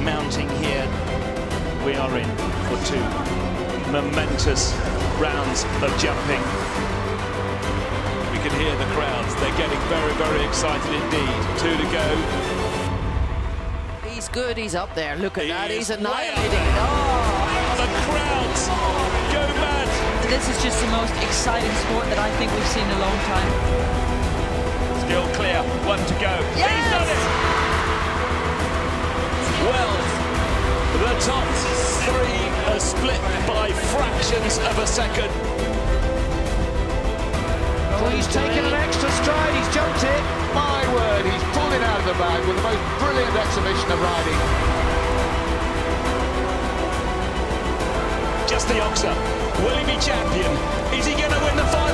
mounting here. We are in for two momentous rounds of jumping. We can hear the crowds. They're getting very, very excited indeed. Two to go. He's good. He's up there. Look at that. He's annihilating. The crowds go mad. This is just the most exciting sport that I think we've seen in a long time. Still clear. One to go. Yes! He's done it. Well, the top three are split by fractions of a second. Oh, he's taken an extra stride, he's jumped it. My word, he's pulled it out of the bag with the most brilliant exhibition of riding. Just the oxer. Will he be champion? Is he going to win the final?